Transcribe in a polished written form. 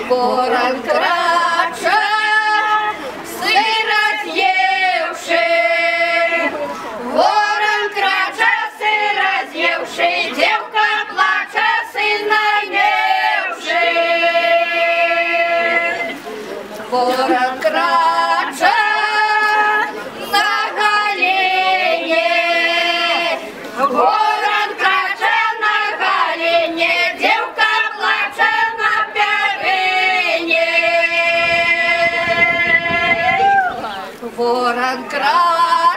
Ворон краче, сироз'ївши, ворон краче, сироз'ївши, дівка плаче, син найнявши. Ворон краче на галині, ворон краче на галині, дівка плаче на перині. Ворон краче